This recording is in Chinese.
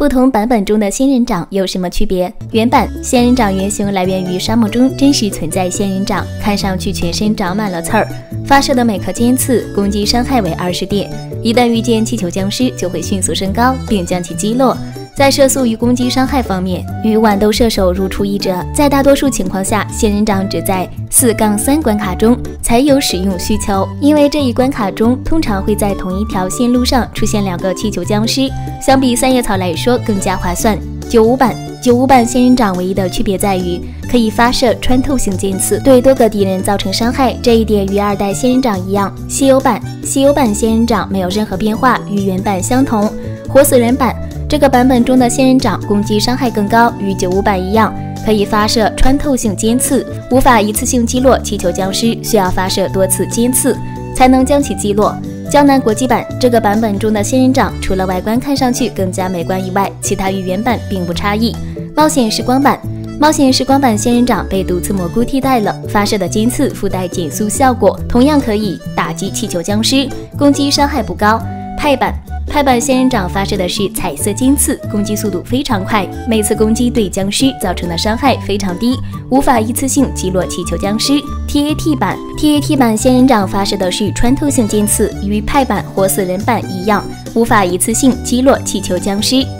不同版本中的仙人掌有什么区别？原版仙人掌原型来源于沙漠中真实存在仙人掌，看上去全身长满了刺儿，发射的每颗尖刺攻击伤害为20点，一旦遇见气球僵尸就会迅速升高并将其击落。在射速与攻击伤害方面，与豌豆射手如出一辙。在大多数情况下，仙人掌只在4-3关卡中才有使用需求，因为这一关卡中通常会在同一条线路上出现2个气球僵尸，相比三叶草来说更加划算。95版仙人掌唯一的区别在于可以发射穿透性尖刺，对多个敌人造成伤害，这一点与2代仙人掌一样。稀有版仙人掌没有任何变化，与原版相同。活死人版这个版本中的仙人掌攻击伤害更高，与95版一样，可以发射穿透性尖刺，无法一次性击落气球僵尸，需要发射多次尖刺才能将其击落。江南国际版这个版本中的仙人掌，除了外观看上去更加美观以外，其他与原版并不差异。冒险时光版仙人掌被毒刺蘑菇替代了，发射的尖刺附带减速效果，同样可以打击气球僵尸，攻击伤害不高。派版仙人掌发射的是彩色尖刺，攻击速度非常快，每次攻击对僵尸造成的伤害非常低，无法一次性击落气球僵尸。TAT 版仙人掌发射的是穿透性尖刺，与派版活死人版一样，无法一次性击落气球僵尸。